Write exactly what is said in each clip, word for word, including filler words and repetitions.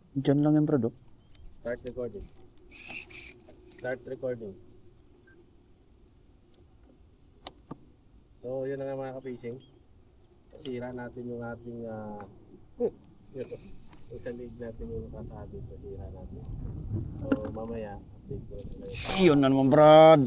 Diyan lang yung Brad, oh. Start recording. Start recording. So, yun na nga mga ka-fishing. Nasira natin yung ating uh, yung sa lead natin yung nakasabit. Nasira natin. So, mamaya, update ko na yun. Yun na naman, Brad.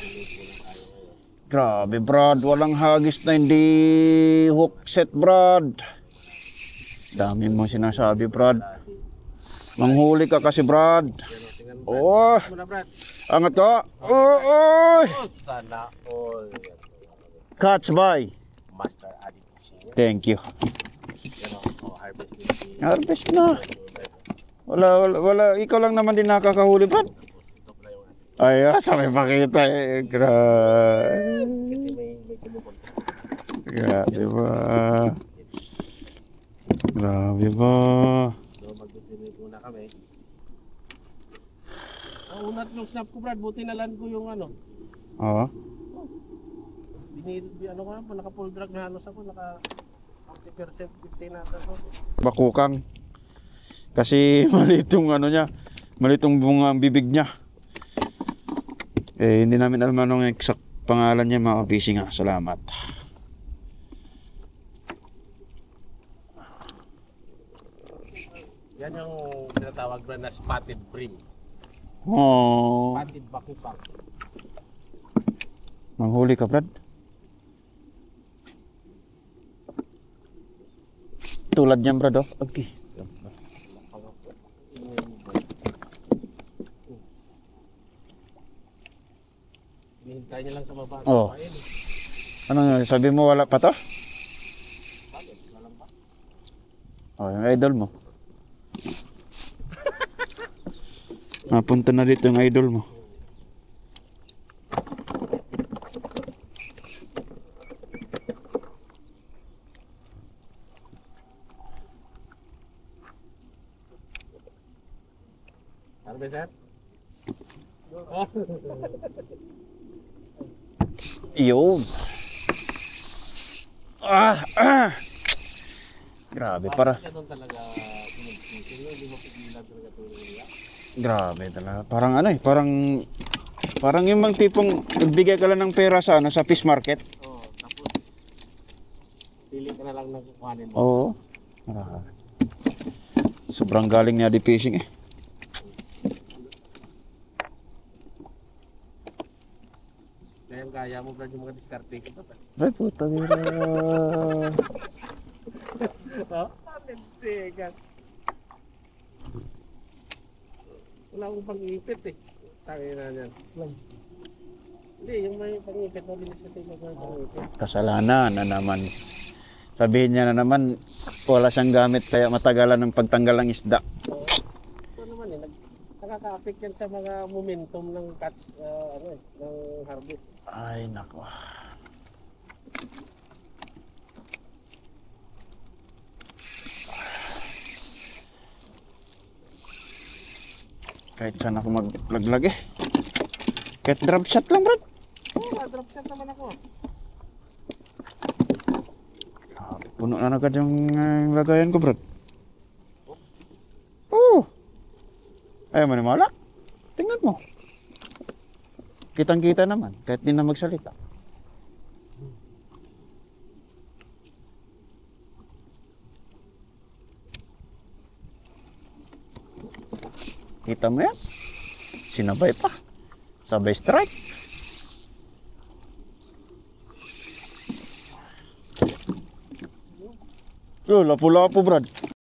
Grabe, Brad. Walang hagis na hindi hook set, Brad. Dami mo sinasabi, Brad. Manghuli ka kasi, Brad. Oh, angat ka. Oh, oh. Sana all. Catch by Master Adi Fishing. Thank you. Yan o, harvest din. Harvest na. Wala, wala, wala. Ikaw lang naman din nakakahuli, Brad. Ay, ah, sa may pakita eh. Grabe. Kasi may, may kumukontra. Grabe ba? Grabe ba? So, mag-distribute muna kami. Ang unat yung snap ko, Brad. Buti na land ko yung ano. Oo. Binil, ano ko na po, naka full drag na halos ako. Naka forty percent, fifty na ako. Bakukang. Kasi malitong ano niya. Malitong bunga ang bibig niya. Eh, hindi namin alam anong exact pangalan niya, mga ka-fishing nga. Salamat. Yan yung tinatawag, Brad, na spotted brim. Oh. Spotted bakupang. Manghuli ka, Brad. Tulad niyan, Brad, oh. Okay. Hinihintay niya lang sa baba. Oh. Ano sabi mo, wala pa to? Oh, yung idol mo. Napunta na dito yung idol mo. Ano ba, sir? Yun. Ah, ah. Grabe para. Ganun talaga sumag-fishing. Hindi mo pigilan talaga tulong nila. Grabe talaga. Parang ano eh, parang parang yung mga tipong nagbigay ka lang ng pera sa ano sa fish market. Oo, tapos pili ka na lang ng kukuhanin mo. Oo. Ah. Sobrang galing niya di fishing eh. Kaya kaya mo, Brad, yung mga diskarte ko. Ay puta nila. Oh, panindigan. Wala akong pang-ipit eh. Tangin na yan. Hindi, yung may pang-ipit mo, bilis natin yung may pang-ipit. Kasalanan na naman. Sabihin niya na naman wala siyang gamit kaya matagalan ng pagtanggal ng isda. So, ito naman eh, nag, nakaka-affect yan sa mga momentum ng catch, uh, ano eh, ng harvest. Ay nako. Kahit saan ako maglaglag eh. Kahit drop shot lang, Brad. Oo, oh, drop shot naman ako. Grabe, puno na agad yung uh, lagayan ko, Brad. Oo. Ayaw maniwala. Tingnan mo. Kitang-kita naman, kahit di na magsalita. Kita mo yan? Sinabay pa. Sabay strike. Oh, lapu-lapu, Brad.